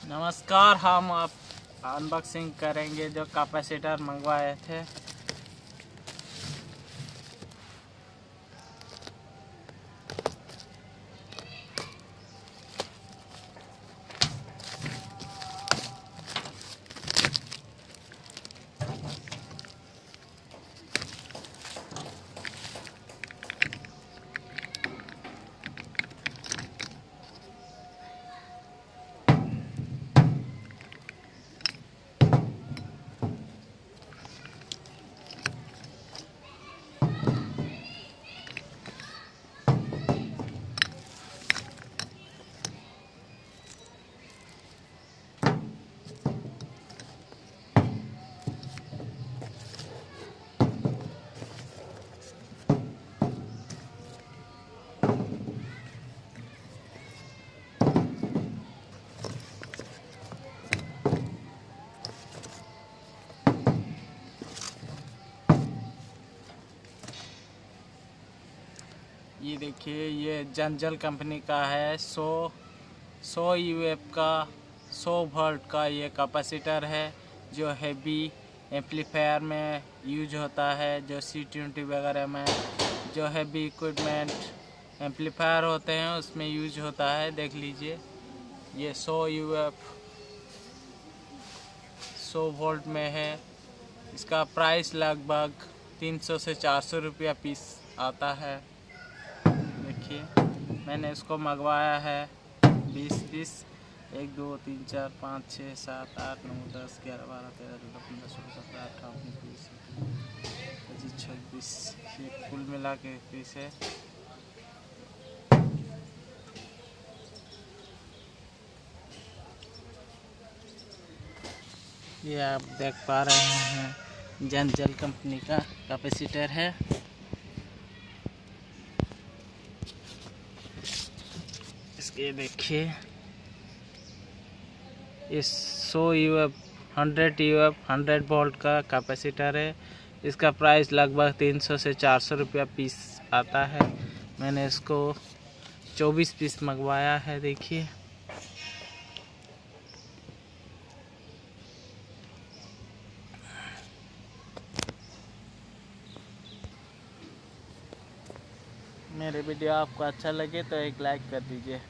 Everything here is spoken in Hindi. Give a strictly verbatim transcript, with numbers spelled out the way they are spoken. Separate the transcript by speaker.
Speaker 1: नमस्कार, हम आप अनबॉक्सिंग करेंगे जो कैपेसिटर मंगवाए थे। ये देखिए, ये जंजल कंपनी का है। सौ सौ यूएफ का सौ वोल्ट का ये कैपेसिटर है जो हैवी एम्पलीफायर में यूज होता है। जो सी ट्वेंटी वगैरह में जो हैवी इक्विपमेंट एम्पलीफायर होते हैं उसमें यूज होता है। देख लीजिए, ये सौ यूएफ सौ वोल्ट में है। इसका प्राइस लगभग तीन सौ से चार सौ रुपया पीस आता है। देखिए, मैंने इसको मंगवाया है बीस पीस। एक दो तीन चार पाँच छः सात आठ नौ दस ग्यारह बारह तेरह चौदह पंद्रह सोलह सत्रह अठारह उन्नीस बीस पच्चीस छब्बीस, ये कुल मिला के पीस है। ये आप देख पा रहे हैं, जंजल कंपनी का कैपेसिटर है। इसके देखिए, इस सौ U F hundred U F hundred volt का कैपेसिटर है। इसका प्राइस लगभग तीन सौ से चार सौ रुपया पीस आता है। मैंने इसको चौबीस पीस मंगवाया है। देखिए, मेरे वीडियो आपको अच्छा लगे तो एक लाइक कर दीजिए।